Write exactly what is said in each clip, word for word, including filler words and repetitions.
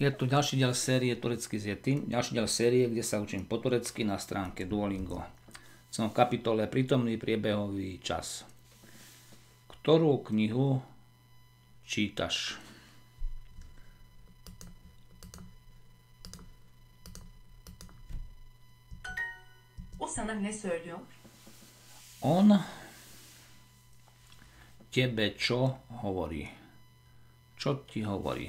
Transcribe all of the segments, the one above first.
Je tu ďalší diel série Turecký s Yetim, ďalší diel série, kde sa učím po turecky na stránke Duolingo. Som v kapitole Prítomný priebehový čas. Ktorú knihu čítaš? O sana ne söylüyor? On tebe čo hovorí? Čo ti hovorí?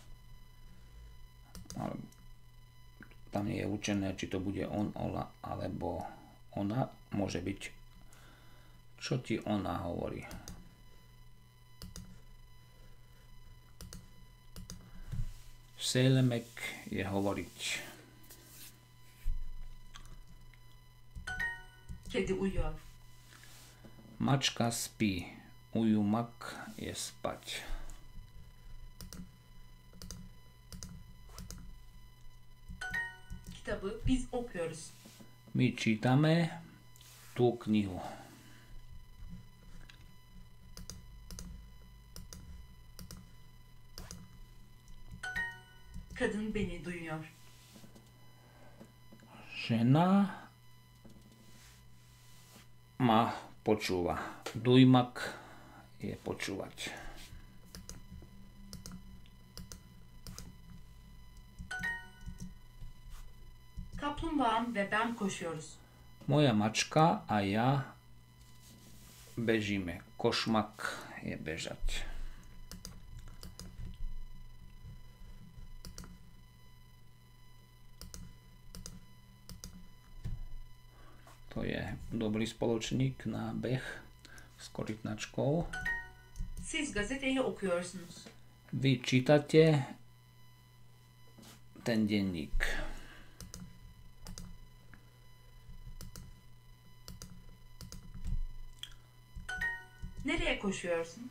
Tam nie je učené, či to bude on, ona, alebo ona. Môže byť, čo ti ona hovorí. Söylemek je hovoriť. Kedi uyuyor. Mačka spí. Uyumak je spať. Kitabı biz okuyoruz. My čítame tú knihu. Kadın beni duyuyor. Žena ma počúva. Dujmak je počúvať. Kaplumbağam ve ben koşuyoruz. Moja mačka a ja bežíme. Košmak je bežať. To je dobrý spoločník na beh s korytnačkou. Siz gazeteyi okuyorsunuz. Vy čítate ten denník. Nereye koşuyorsun?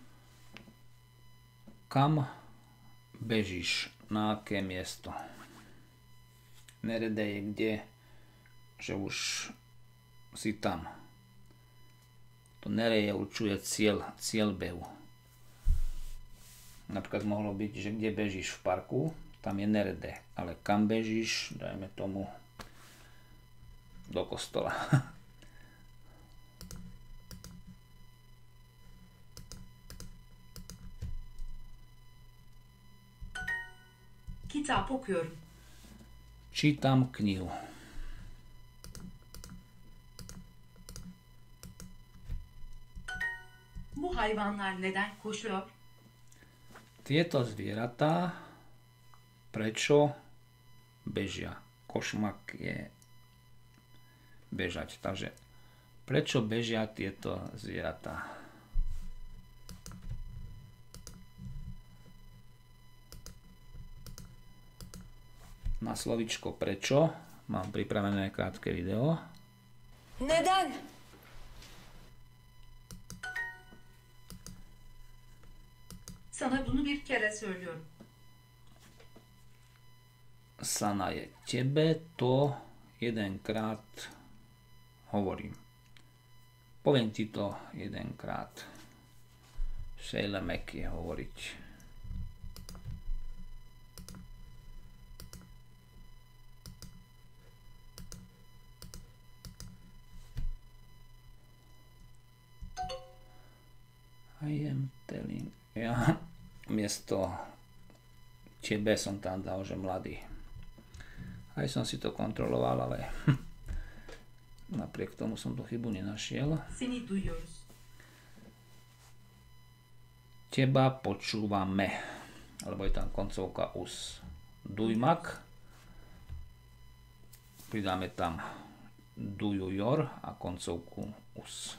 Kam bežíš? Na aké miesto? Nerede je kde, že už si tam. To nereje určuje cieľ, cieľ behu. Napríklad mohlo byť, že kde bežíš v parku, tam je nerede. Ale kam bežíš, dajme tomu do kostola. Kitap okuyorum. Čítam knihu. Bu hayvanlar neden koşuyor? Tieto zvieratá prečo bežia? Košmak je bežať. Takže prečo bežia tieto zvieratá? Na slovičko prečo mám pripravené krátke video. Neden? Sana bunu bir kere söylüyorum. Sana je tebe to jedenkrát hovorím. Poviem ti to jedenkrát. Söylemek je hovoriť. I am telling. Ja miesto tebe som tam dal, že mladý. Aj som si to kontroloval, ale napriek tomu som tú chybu nenašiel. Seni duyuyoruz. Teba počúvame. Alebo je tam koncovka us. Dujmak. Pridáme tam dujujor a koncovku us.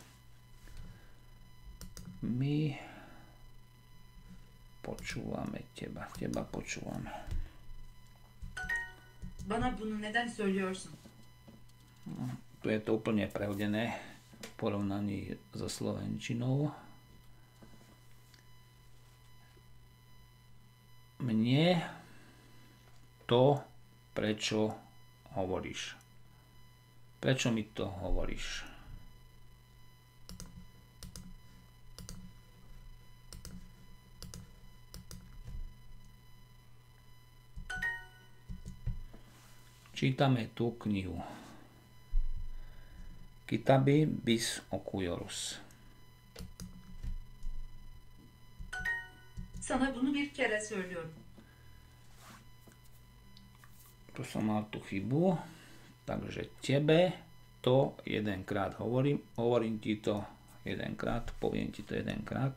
My počúvame teba. Teba počúvame. Bana bunu neden söylüyorsun? Tu je to úplne prehodené v porovnaní so slovenčinou. Mne to prečo hovoríš? Prečo mi to hovoríš? Čítame tú knihu. Kitabi bis okuyoruz. Sana bunu bir kere söylüyorum. Tu som mal tú chybu. Takže tebe to jedenkrát hovorím. Hovorím ti to jedenkrát. Poviem ti to jedenkrát.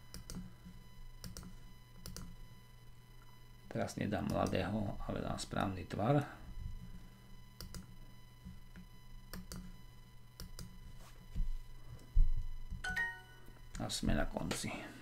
Teraz nedám mladého, ale dám správny tvar. A sme na konci.